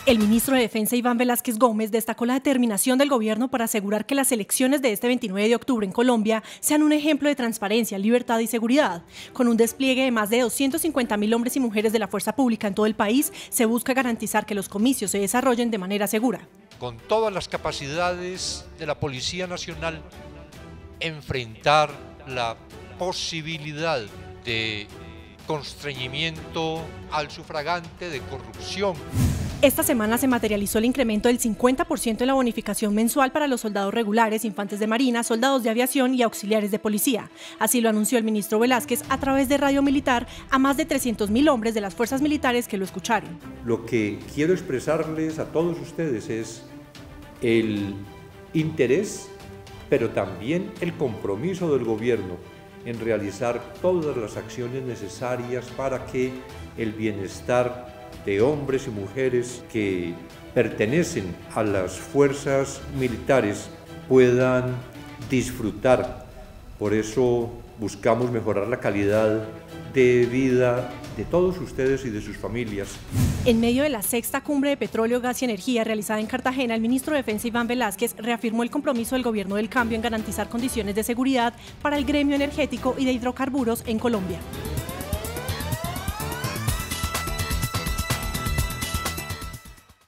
El ministro de Defensa, Iván Velásquez Gómez, destacó la determinación del gobierno para asegurar que las elecciones de este 29 de octubre en Colombia sean un ejemplo de transparencia, libertad y seguridad. Con un despliegue de más de 250.000 hombres y mujeres de la fuerza pública en todo el país, se busca garantizar que los comicios se desarrollen de manera segura. Con todas las capacidades de la Policía Nacional, enfrentar la posibilidad de constreñimiento al sufragante, de corrupción. Esta semana se materializó el incremento del 50% en la bonificación mensual para los soldados regulares, infantes de marina, soldados de aviación y auxiliares de policía. Así lo anunció el ministro Velásquez a través de Radio Militar a más de 300.000 hombres de las fuerzas militares que lo escucharon. Lo que quiero expresarles a todos ustedes es el interés, pero también el compromiso del gobierno en realizar todas las acciones necesarias para que el bienestar de hombres y mujeres que pertenecen a las fuerzas militares puedan disfrutar. Por eso buscamos mejorar la calidad de vida de todos ustedes y de sus familias. En medio de la sexta cumbre de petróleo, gas y energía realizada en Cartagena, el ministro de Defensa, Iván Velásquez, reafirmó el compromiso del gobierno del cambio en garantizar condiciones de seguridad para el gremio energético y de hidrocarburos en Colombia.